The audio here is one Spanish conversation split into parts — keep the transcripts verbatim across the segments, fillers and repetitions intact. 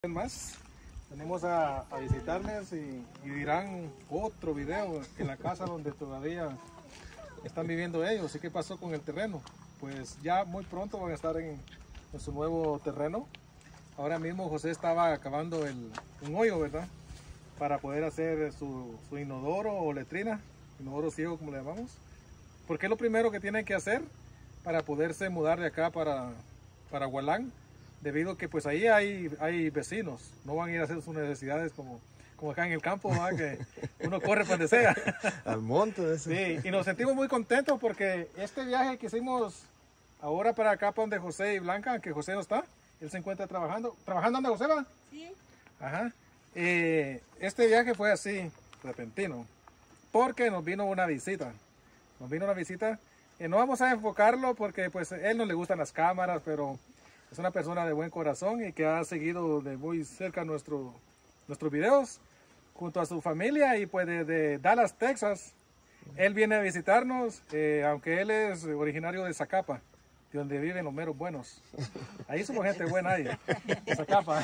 Más venimos a, a visitarles y, y dirán otro video en la casa donde todavía están viviendo ellos. ¿Y qué pasó con el terreno? Pues ya muy pronto van a estar en, en su nuevo terreno. Ahora mismo José estaba acabando el, un hoyo, ¿verdad? Para poder hacer su, su inodoro o letrina, inodoro ciego como le llamamos. Porque es lo primero que tienen que hacer para poderse mudar de acá para, para Hualán. Debido a que pues ahí hay, hay vecinos, no van a ir a hacer sus necesidades como, como acá en el campo, ¿verdad? Que uno corre para donde sea. Al monte. Ese. Sí, y nos sentimos muy contentos porque este viaje que hicimos ahora para acá, para donde José y Blanca, que José no está, él se encuentra trabajando. ¿Trabajando donde José va? Sí. Ajá. Eh, este viaje fue así, repentino, porque nos vino una visita. Nos vino una visita, eh, no vamos a enfocarlo porque pues a él no le gustan las cámaras, pero es una persona de buen corazón y que ha seguido de muy cerca nuestro, nuestros videos junto a su familia y pues desde Dallas, Texas. Él viene a visitarnos, eh, aunque él es originario de Zacapa, de donde viven los meros buenos. Ahí somos gente buena ahí, de Zacapa.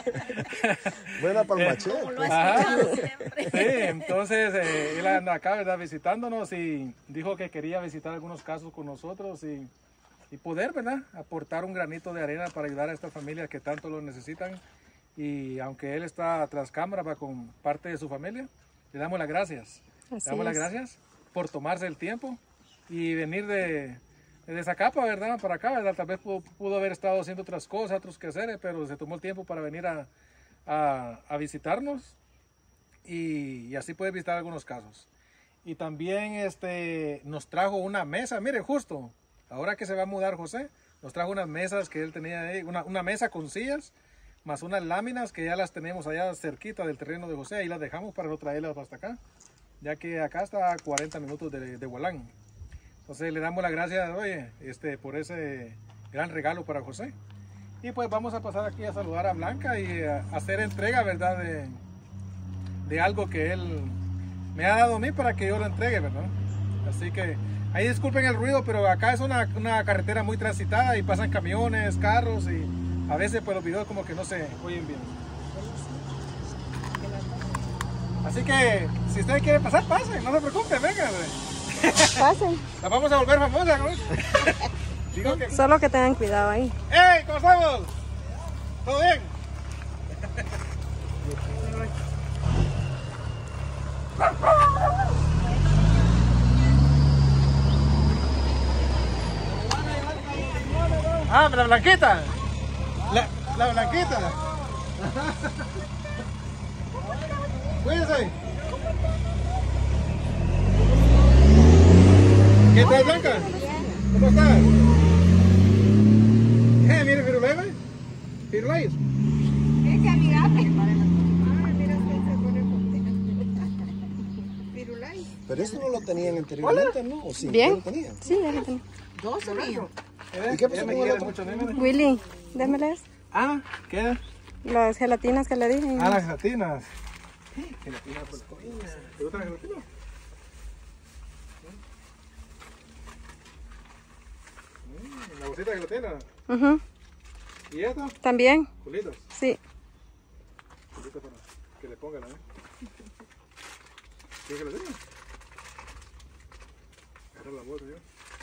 Buena para el machete. Como lo ha escuchado siempre. Sí, entonces eh, él anda acá, ¿verdad? Visitándonos y dijo que quería visitar algunos casos con nosotros y y poder, ¿verdad?, aportar un granito de arena para ayudar a estas familias que tanto lo necesitan. Y aunque él está tras cámara va con parte de su familia, le damos las gracias. Así le damos las es. gracias por tomarse el tiempo y venir de, de Zacapa, ¿verdad?, para acá, ¿verdad? Tal vez pudo, pudo haber estado haciendo otras cosas, otros quehaceres, pero se tomó el tiempo para venir a, a, a visitarnos y, y así puede visitar algunos casos. Y también este, nos trajo una mesa, mire, justo. Ahora que se va a mudar José, nos trajo unas mesas que él tenía ahí, una, una mesa con sillas, más unas láminas que ya las tenemos allá cerquita del terreno de José, ahí las dejamos para no traerlas hasta acá, ya que acá está a cuarenta minutos de, de Hualán. Entonces le damos las gracias, oye, este, por ese gran regalo para José. Y pues vamos a pasar aquí a saludar a Blanca y a hacer entrega, ¿verdad?, de, de algo que él me ha dado a mí para que yo lo entregue, ¿verdad? Así que ahí disculpen el ruido, pero acá es una, una carretera muy transitada y pasan camiones, carros y a veces pues los videos como que no se oyen bien. Así que si ustedes quieren pasar, pasen, no se preocupen, vengan. Pasen. La vamos a volver famosa, ¿no? Digo que... Solo que tengan cuidado ahí. ¡Hey! ¿Cómo estamos? ¿Todo bien? Ah, la blanquita. La, la blanquita. Cuídense. ¿Qué tal, Blanca? ¿Cómo estás? Eh, mire, Firulais, ¿ve? Firulais. Es que amigable. Ah, mira, usted se pone contento. Firulais. Pero eso no lo tenían anteriormente, ¿no? ¿O sí? ¿Bien? ¿Ya lo tenían? Sí, ya lo tengo. Dos míos. ¿Y qué pasó me con el quiere otro? mucho, dime. Willy, démeles Ah, ¿qué? las gelatinas que le dije. Ah, las gelatinas. Gelatinas por ¿te gusta la gelatina? Mm, la bolsita de gelatina. Ujú. ¿Y esta? También, Culitos. sí. Culitos para que le pongan, ¿eh? ¿Qué gelatina? Agarra la bolsa, yo.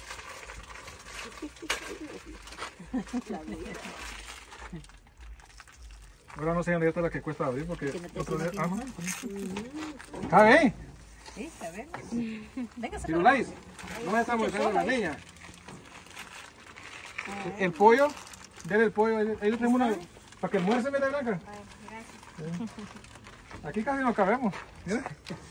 Ahora no sé dónde está la que cuesta abrir porque otro día... Ah, no. Ah, ven. Sí, a ver. Venga, se Firulais, ¿dónde está molestando la niña? El pollo, denle el pollo, ahí ahí le tenemos una... Para que muerse, mira, Blanca. Aquí casi nos cabemos, mira.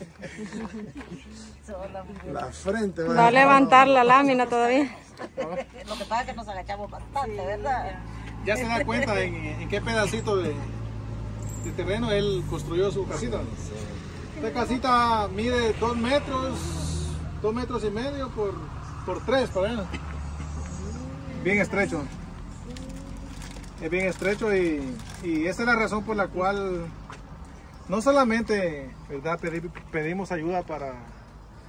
La frente, va. Va a levantar la lámina todavía. Lo que pasa es que nos agachamos bastante, ¿verdad? Ya se da cuenta en, en qué pedacito de, de terreno él construyó su casita. Esta casita mide dos metros, dos metros y medio por, por tres, para ver. Bien estrecho. Es bien estrecho y, y esa es la razón por la cual no solamente, ¿verdad?, Pedi- pedimos ayuda para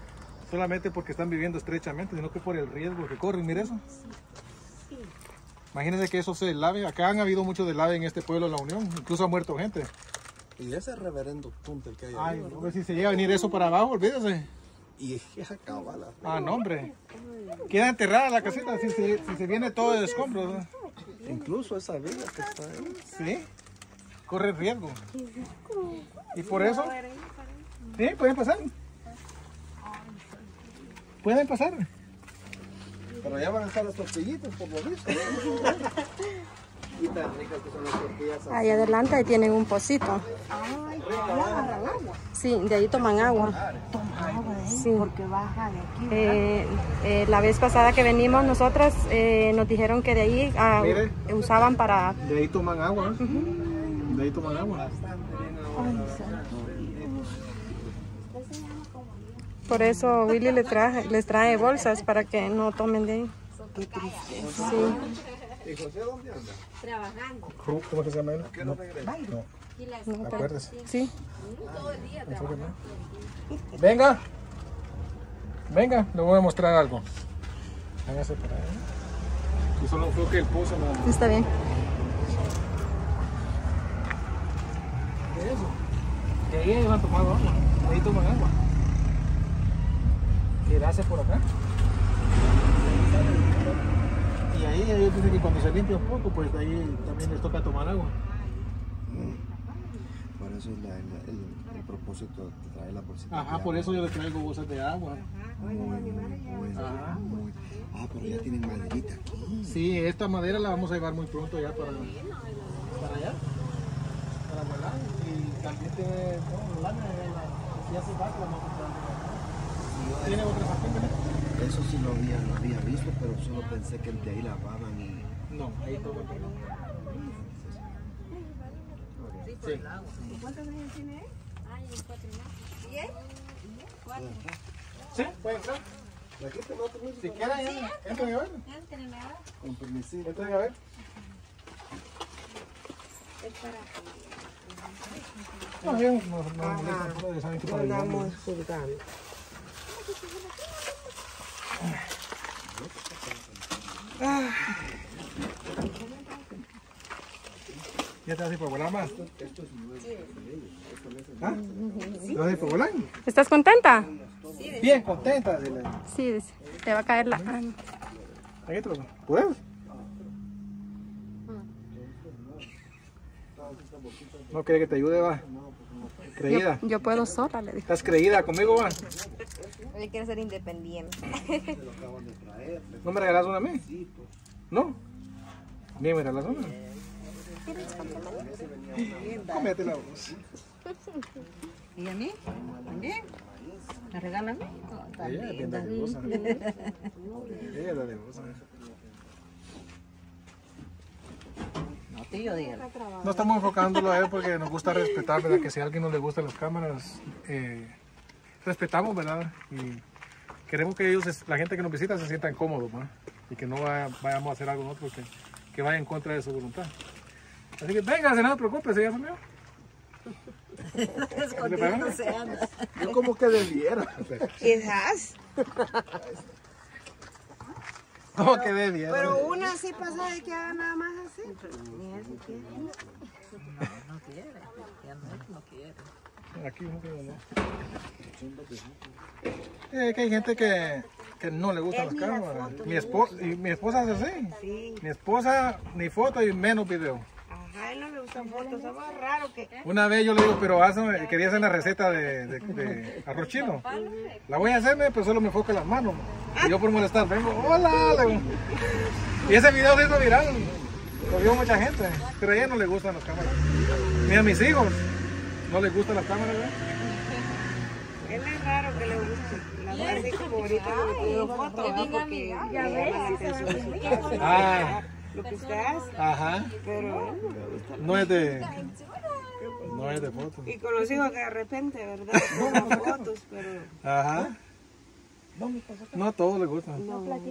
solamente porque están viviendo estrechamente, sino que por el riesgo que corren. Mire eso. Imagínense que eso se lave. Acá han habido mucho deslave en este pueblo de La Unión. Incluso ha muerto gente. Y ese reverendo túnel que hay ahí. Ay, no, si se llega a venir eso para abajo, olvídese. Y esa cabala. Ah, no, hombre. Queda enterrada la casita si se, si se viene todo el escombro, ¿no? Incluso esa viga que está ahí. Sí. Corre riesgo. Y por eso... Sí, pueden pasar. Pueden pasar. Pero ya van a estar las tortillitas, por lo visto. Y tan ricas que son las tortillas. Ahí adelante ahí tienen un pocito. Sí, de ahí toman agua. Sí. Porque baja de aquí. Eh, eh, la vez pasada que venimos nosotras eh, nos dijeron que de ahí ah, Mire. usaban para... De ahí toman agua. De ahí toman agua. Por eso Willy les trae, les trae bolsas para que no tomen de ahí. Sí. ¿Y José dónde anda? Trabajando. ¿Cómo, cómo se llama él? No regresa. No, No, acuérdese. Sí. Venga. Venga, le voy a mostrar algo. Hágase para allá. Y solo enfoque el pozo nada más. Está bien. ¿Qué es eso? De ahí ellos han tomado agua. De ahí toman agua. Y hace por acá. Y ahí ellos dicen que cuando se limpia un poco, pues de ahí también les toca tomar agua. Por eso es la, la- el, el propósito de traer la bolsita. Ajá, por eso yo les traigo bolsas de agua. Muy, muy bueno. Ajá. Muy- Ah, pero ya tienen maderita aquí. Sí, esta madera la vamos a llevar muy pronto ya para, para allá. Para volar. Y también tiene, no, lana, la, si hace falta la vamos a comprar. Tiene otras partes. Eso sí lo había, lo había visto, pero solo pensé que de ahí lavaban y... No, ahí todo. Sí. ¿Cuántos años tiene él? Ay, cuatro más. ¿Y él? Cuatro. Sí, puede entrar. Aquí te lo permiso. Si quieren, entren a ver. Entren a ver. Con permisito. Entren a ver. Es para... No, bien, no, no, no molestan, solo ya saben que para ayudar. juzgando. ¿Ya te vas a ir por volar más? ¿Ah? ¿Te vas a ir por volar? ¿Estás contenta? Bien contenta, dile. Sí, dice. Te va a caer la... ah, Aquí te lo ¿puedes? ¿No quiere que te ayude, va? Creída. Yo, yo puedo sola, le dije. ¿Estás creída conmigo, va? Él quiere ser independiente. ¿No me regalas una a mí? ¿No? Bien, me regalas una. Cómetela vos. ¿Y a mí? ¿También? ¿Me regalan a mí? No, Ella es bien dadivosa. Ella es dadivosa. No, tío, dígalo. No estamos enfocándolo a él porque nos gusta respetar, ¿verdad? Que si a alguien no le gustan las cámaras, eh, respetamos, ¿verdad? Y queremos que ellos, la gente que nos visita, se sientan cómodos, ¿verdad? Y que no vaya- vayamos a hacer algo nosotros que, que vaya en contra de su voluntad. Así que venga, no se preocupe, ya se me Escondido se anda. Yo como que debiera. Quizás. No, que de bien. Pero una sí pasa de que haga nada más así. Ni eso quiere. No, no quiere. Ya no, no quiere. Aquí no tengo, ¿no? Eh, que hay gente que, que no le gustan las cámaras. Mi esposa, y mi esposa es así. Sí. Mi esposa ni foto y menos video. Ajá, él no le gustan fotos. Es más raro que... Una vez yo le digo, pero hazme- quería hacer una receta de, de- de arroz chino. La voy a hacerme, pero solo me enfoca las manos. Y yo por molestar, vengo, hola. le digo. Y ese video se hizo viral. Lo vio mucha gente, pero a ella no le gustan las cámaras. Ni a mis hijos no les gustan las cámaras, ¿verdad? Él es raro que le guste. La verdad así como ahorita que le pido fotos. Porque ya ves la atención. Ah, Lo que usted hace. ajá. Pero él no le gusta. No es de, no es de foto. Y con los hijos que de repente, ¿verdad? Toman fotos, pero... Ajá. No a todos les gusta.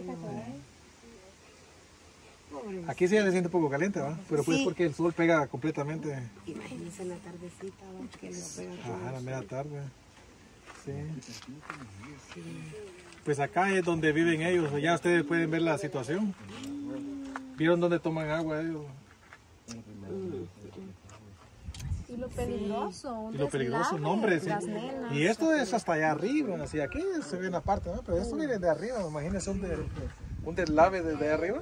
Aquí sí ya se siente un poco caliente, ¿va? Pero pues Sí. porque el sol pega completamente. Imagínense en la tardecita, ¿va? Que le va a pegar todo. Ajá, a la media tarde. Sí. Pues acá es donde viven ellos. Ya ustedes pueden ver la situación. ¿Vieron dónde toman agua ellos? Y lo peligroso, un Y lo peligroso, deslave, no, hombre, sí. las nenas. Y esto es hasta allá arriba, así aquí se ve una parte, ¿no? Pero esto viene de arriba, imagínense un, de, un deslave desde arriba.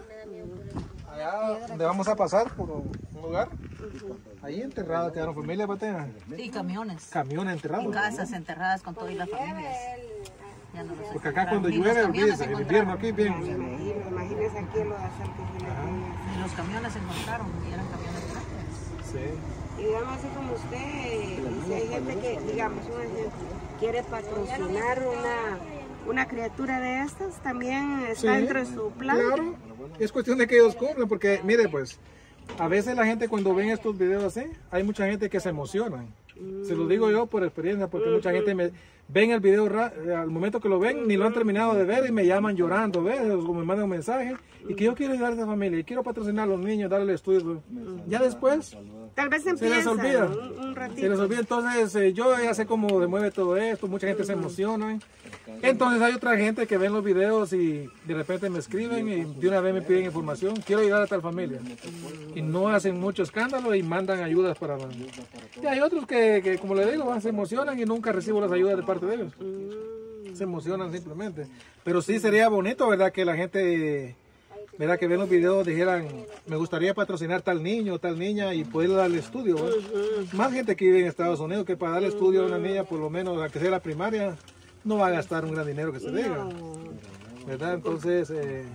Allá donde vamos a pasar por un lugar, ahí enterradas quedaron familias, Batea. Sí, camiones. Camiones Y enterrados. casas enterradas con todas las familias. Ya no los Porque acá encontraron. cuando Ni los llueve, camiones olvídese, el encontraron. invierno aquí bien. Imagínese, imagínese aquí en los asaltos que le ponen. Ni los camiones se encontraron, y eran camiones grandes. Sí. Y digamos así como usted, si hay gente que, digamos, un ejemplo, quiere patrocinar una, una criatura de estas, también está Sí, dentro de su plan. Claro, es cuestión de que ellos cumplan, porque mire pues, a veces la gente cuando ven estos videos así, hay mucha gente que se emociona. Se lo digo yo por experiencia, porque mucha gente me ven el video ra- al momento que lo ven, ni lo han terminado de ver y me llaman llorando, ¿ves? O me mandan un mensaje y que yo quiero ayudar a esa familia y quiero patrocinar a los niños, darle estudios. Ya después Tal vez se empieza les olvida. un, un ratito. Se les olvida, entonces eh, yo ya sé cómo se mueve todo esto, mucha gente se emociona. Entonces hay otra gente que ven los videos y de repente me escriben y de una vez me piden información, quiero ayudar a tal familia. Y no hacen mucho escándalo y mandan ayudas para... Y hay otros que, que como le digo, se emocionan y nunca recibo las ayudas de parte de ellos. Se emocionan simplemente. Pero sí sería bonito, ¿verdad? Que la gente... Verá que ven los videos, dijeran, me gustaría patrocinar tal niño, tal niña y poder darle estudio. ¿no? Más gente que vive en Estados Unidos que para darle estudio a una niña, por lo menos, aunque sea la primaria, no va a gastar un gran dinero que se diga. ¿Verdad? Entonces, eh,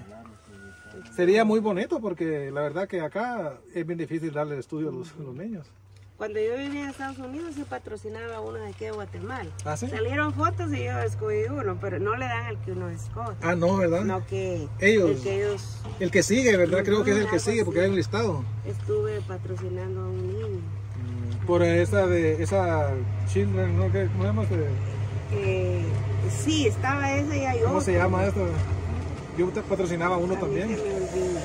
sería muy bonito porque la verdad que acá es bien difícil darle estudio a los, a los niños. Cuando yo vivía en Estados Unidos, se patrocinaba a uno de aquí de Guatemala. ¿Ah, sí? Salieron fotos y yo escogí uno, pero no le dan el que uno escoge. Ah, no, ¿verdad? No que Ellos. el que ellos El que sigue, ¿verdad? Creo que es el que sigue porque hay un listado. estuve patrocinando a un niño. Por esa de, esa Children, ¿no? ¿Qué- ¿Cómo se llama? este? Eh, sí, estaba ese y hay otro. ¿Cómo se llama esto? Yo te patrocinaba uno A mí también. se me olvida,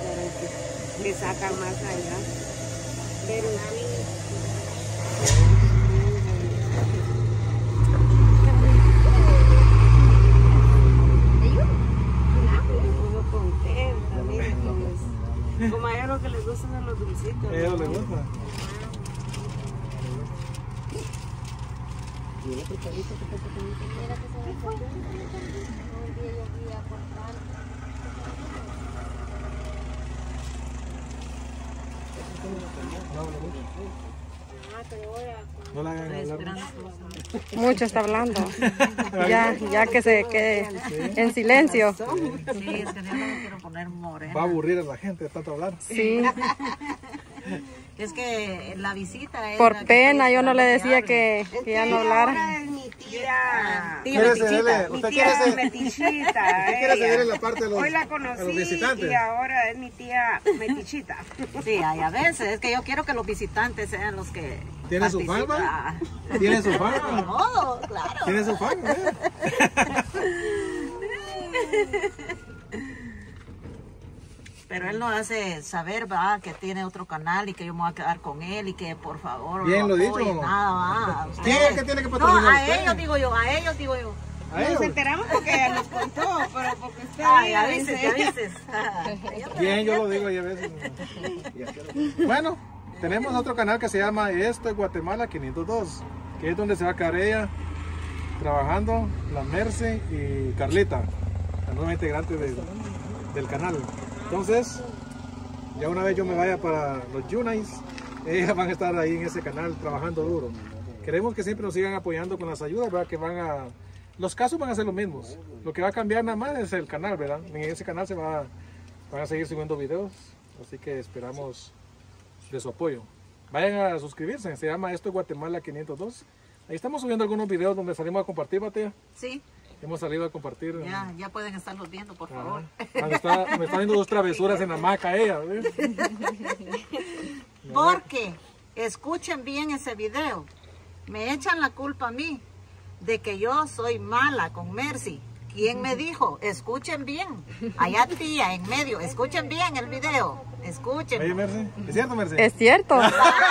pero que le sacan más allá. Pero sí. Me puso contenta, mire, pues, como a ellos lo que les gustan son los dulcitos. A ellos les gusta. No la hagan hablar. Mucho está hablando. Ya, ya que se quede en silencio. Sí, es que yo no me quiero poner morena. Va a aburrir a la gente de tanto hablar. Sí, Es que la visita es... por la que pena estoy yo no le esperando decía que, que ya no Ahora hablara. es mi tía. Tía ¿Quiere Metichita. cederle? Mi ¿Usted tía quiere, ceder- Metichita. usted quiere ella. cederle la parte de los, Hoy la a los conocí visitantes? y ahora es mi tía Metichita. Sí, hay a veces. Es que yo quiero que los visitantes sean los que ¿Tiene su fan, participan. va? ¿Tiene su fan? Ni modo, claro. ¿Tiene su fan? ¿eh? Pero él nos hace saber, va, que tiene otro canal y que yo me voy a quedar con él y que por favor Bien lo dicho. apoyen, nada más. ¿Quién es el que tiene que patrocinar No, a usted? ellos digo yo, a ellos digo yo. A Nos ellos. enteramos porque ella nos contó, pero porque usted Ay, diga, ya dices, dice. ya dices. Bien, yo lo digo y a veces. Bueno, tenemos otro canal que se llama Esto es Guatemala quinientos dos, que es donde se va a quedar ella trabajando, la Merce y Carlita, la nueva integrante del, del canal. Entonces, ya una vez yo me vaya para los Yunais, ellas van a estar ahí en ese canal trabajando duro. Queremos que siempre nos sigan apoyando con las ayudas, ¿verdad? Que van a... Los casos van a ser los mismos. Lo que va a cambiar nada más es el canal, ¿verdad? En ese canal se va, van a seguir subiendo videos, así que esperamos de su apoyo. Vayan a suscribirse, se llama Esto es Guatemala quinientos dos. Ahí estamos subiendo algunos videos donde salimos a compartir, Batea. Sí, Hemos salido a compartir. ya, ya pueden estarlos viendo, por Ajá. favor. Me está, me está viendo dos travesuras en la hamaca ella. ¿Ves? Porque, escuchen bien ese video, me echan la culpa a mí de que yo soy mala con Mercy. ¿Quién me dijo? Escuchen bien. Allá tía, en medio, escuchen bien el video. Escuchen. Oye, Merce, ¿es cierto, Merce? Es cierto,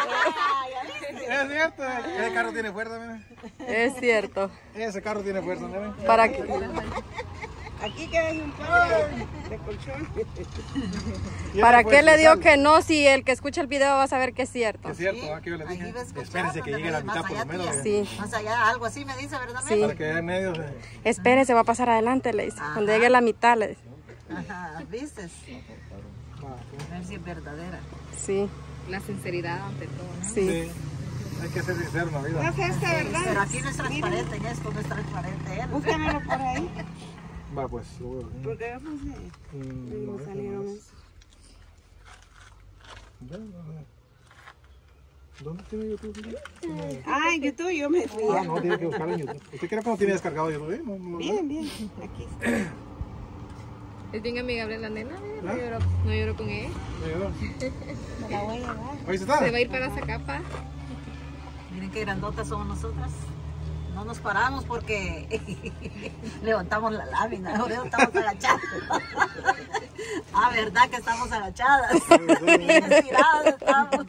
Es cierto, ese carro tiene fuerza, mira. es cierto. Ese carro tiene fuerza, mira. Para que, Aquí queda un par de, de colchón. ¿Para qué le digo que no si el que escucha el video va a saber que es cierto? Es cierto, aquí yo le dije. Espérense que llegue la mitad por lo menos. Sí. Más allá, algo así me dice, ¿verdad? Sí. Para que vea en medio. De... Espérese, va a pasar adelante, le dice. Ajá. Cuando llegue la mitad, le dice. Ajá, ¿viste? A ver si es verdadera. Sí, La sinceridad ante todo, ¿no? sí. Sí. Hay que ser sincero en la vida. No es esta, ¿verdad? Pero aquí no es transparente, en esto no es transparente. ¿eh? Búscamelo por ahí. Va, pues. Lo voy a... Porque yo puse. Mm, No no, salieron no, esos. Ya, no, no. ¿Dónde tiene YouTube? Ah, en YouTube yo me fui. Ah, no, tiene que buscarlo en YouTube. ¿Usted cree cómo tiene descargado YouTube? No, no, no. Bien, bien. Aquí está. Es bien amigable la nena, ¿eh? No ¿Ah? lloro, no lloro con ella. Me ayudó. Me la voy a llevar. Ahí se está. Se va a ir para Zacapa. Miren qué grandotas somos nosotras. No nos paramos porque levantamos la lámina, por eso estamos agachadas. Ah, verdad que estamos agachadas. Estiradas estamos.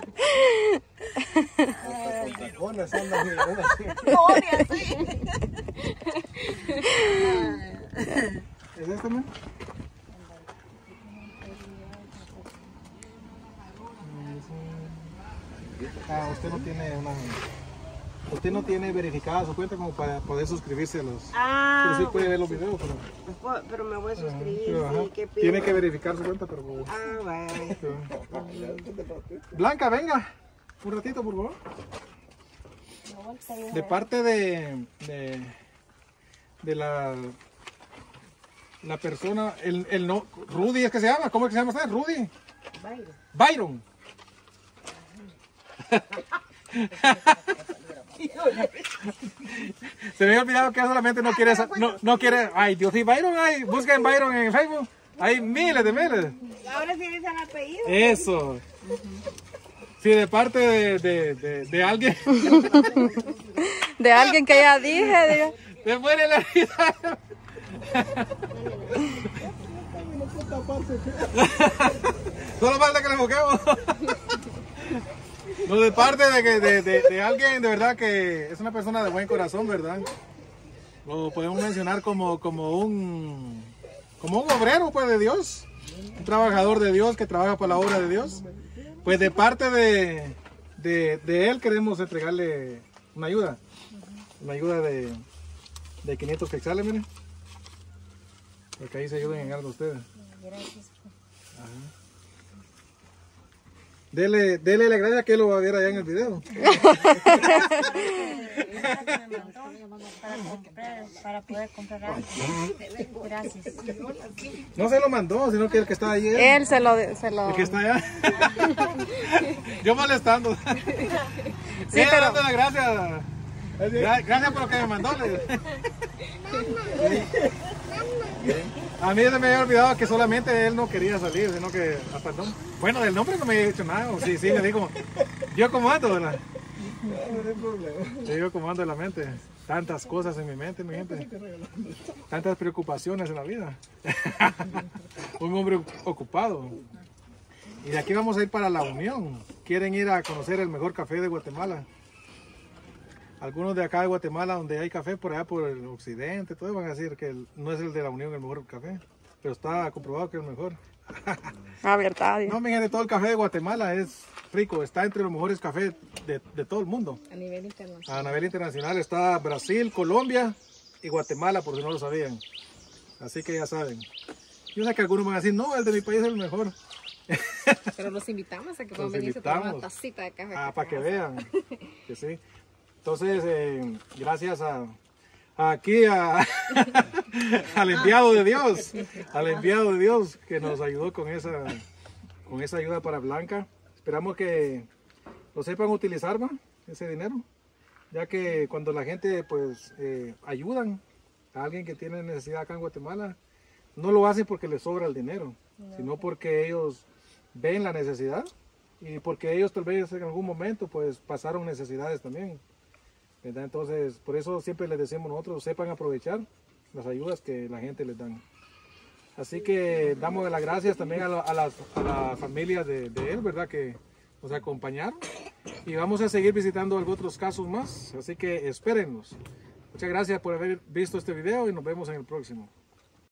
Tacones andan, mira, ven así. No, ni así. ¿Es este, man? Ah, usted no tiene una... Usted no tiene verificada su cuenta como para poder suscribirse a los... Ah, Pero sí puede ver los videos, pero... bueno, pero me voy a suscribir. pero, ajá. Sí, qué pena. Tiene que verificar su cuenta, pero... Ah, vale. Blanca, venga. Un ratito, por favor. De parte de... De, de la... La persona... El, el no... Rudy es que se llama. ¿Cómo es que se llama usted? Rudy. Byron. Byron. Se me había olvidado que solamente no quiere, no, no quiere, ay Dios, y Byron, ay, busquen Byron en Facebook, hay miles de miles. Ahora sí dicen apellido. Eso. Sí, de parte de, de, de, de alguien. De alguien que ya dije, diga. Me muere la vida. Solo falta que le busquemos. No, de parte de, que, de, de, de alguien de verdad que es una persona de buen corazón, ¿verdad? Lo podemos mencionar como, como, un, como un obrero pues, de Dios, un trabajador de Dios que trabaja para la obra de Dios. Pues de parte de, de, de él queremos entregarle una ayuda, una ayuda de, de quinientos quetzales, miren. Porque ahí se ayuden en algo ustedes. Gracias. Ajá. Dele, dele la gracia que él lo va a ver allá en el video. Para poder comprar algo. Gracias. No se lo mandó, sino que el que está ahí es. Él se lo... Se lo... El que está allá. Yo molestando. Sí, pero- dando las gracias. Gra- Gracias por lo que me mandó. le- A mí se me había olvidado que solamente él no quería salir, sino que, ah, perdón. Bueno, del nombre no me había dicho nada. o Sí, sí, me dijo, yo como ando, ¿verdad? Sí, yo como ando en la mente. Tantas cosas en mi mente, mi gente. Tantas preocupaciones en la vida. Un hombre ocupado. Y de aquí vamos a ir para La Unión. Quieren ir a conocer el mejor café de Guatemala. Algunos de acá de Guatemala, donde hay café por allá por el occidente, todos van a decir que el- no es el de La Unión el mejor café, pero está comprobado que es el mejor. Ah, verdad. diga. No, mi gente, todo el café de Guatemala es rico, está entre los mejores cafés de, de todo el mundo. A nivel internacional. A nivel internacional está Brasil, Colombia y Guatemala, por si no lo sabían. Así que ya saben. Yo sé que algunos van a decir, no, el de mi país es el mejor. Pero los invitamos a que puedan Los venir a tomar una invitamos. tacita de café. Ah, para que vean. Que sí. Entonces, eh, gracias a, a aquí a, al enviado de Dios, al enviado de Dios que nos ayudó con esa, con esa ayuda para Blanca. Esperamos que lo sepan utilizar, ¿va? Ese dinero, ya que cuando la gente pues eh, ayudan a alguien que tiene necesidad acá en Guatemala, no lo hacen porque les sobra el dinero, sino porque ellos ven la necesidad y porque ellos tal vez en algún momento pues pasaron necesidades también, ¿verdad? Entonces por eso siempre les decimos nosotros, sepan aprovechar las ayudas que la gente les dan. Así que damos las gracias también a, la- a las, a las familias de, de él, ¿verdad? Que nos acompañaron y vamos a seguir visitando algunos otros casos más, así que espérennos. Muchas gracias por haber visto este video y nos vemos en el próximo.